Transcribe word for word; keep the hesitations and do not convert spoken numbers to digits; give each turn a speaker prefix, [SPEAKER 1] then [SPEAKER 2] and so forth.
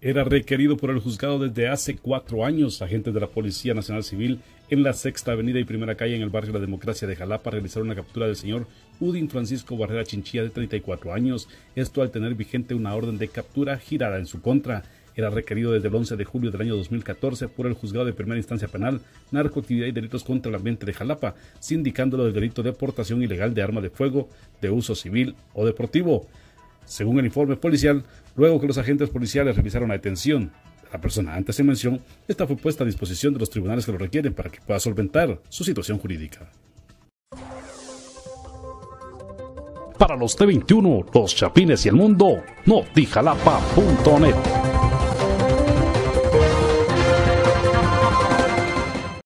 [SPEAKER 1] Era requerido por el juzgado desde hace cuatro años. Agentes de la Policía Nacional Civil en la Sexta Avenida y Primera Calle en el barrio La Democracia de Jalapa realizaron una captura del señor Udin Francisco Barrera Chinchilla, de treinta y cuatro años. Esto al tener vigente una orden de captura girada en su contra. Era requerido desde el once de julio del año dos mil catorce por el juzgado de primera instancia penal, narcoactividad y delitos contra el ambiente de Jalapa, sindicándolo del delito de portación ilegal de arma de fuego de uso civil o deportivo. Según el informe policial, luego que los agentes policiales realizaron la detención de la persona antes en mención, esta fue puesta a disposición de los tribunales que lo requieren para que pueda solventar su situación jurídica. Para los T veintiuno, los Chapines y el mundo, notijalapa punto net.